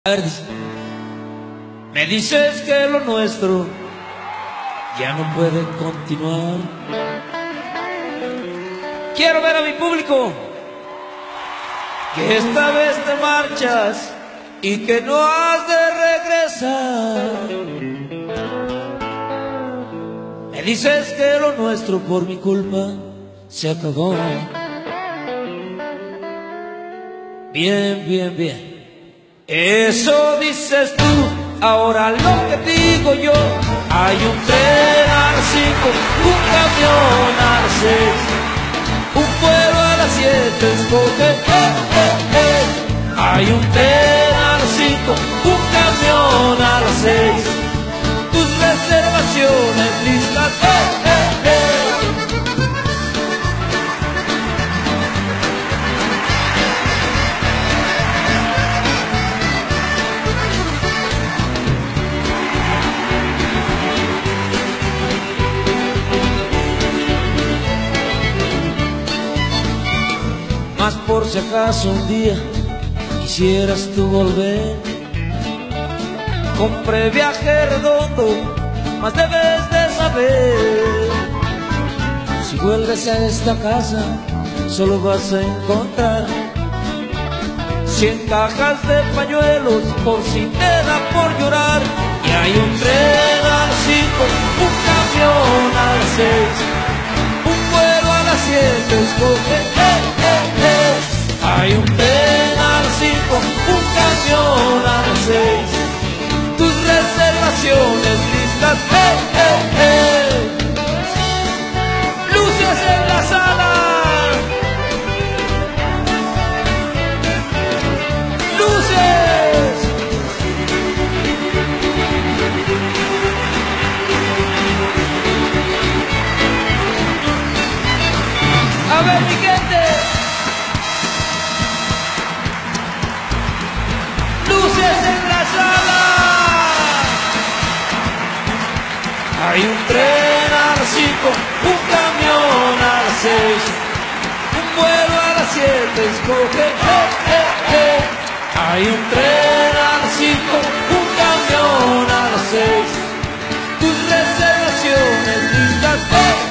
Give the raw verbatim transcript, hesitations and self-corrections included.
A ver, dice, me dices que lo nuestro ya no puede continuar. Quiero ver a mi público que esta vez te marchas y que no has de regresar. Me dices que lo nuestro por mi culpa se acabó. Bien, bien, bien. Eso dices tú, ahora lo que digo yo. Hay un tren a las cinco, un camión a las seis, un vuelo a las siete, escoge, eh, eh, eh. Hay un tren a las cinco, un camión a las seis, tus reservaciones listas, eh, eh, eh. Mas por si acaso un día quisieras tú volver, compré viaje redondo, mas debes de saber, si vuelves a esta casa solo vas a encontrar cien cajas de pañuelos por si te da por llorar. Y hay un tren a las cinco, un camión a las seis, un vuelo a las siete, escoge, eh, eh, eh. Hay un tren a las cinco, un camión a las seis, tus reservaciones listas, eh, eh, eh. Luces en la sala, luces. A ver, mi gente. En la sala hay un tren a las cinco, un camión a las seis, un vuelo a las siete, escoge, eh, eh, eh. Hay un tren a las cinco, un camión a las seis, tus reservaciones listas, eh.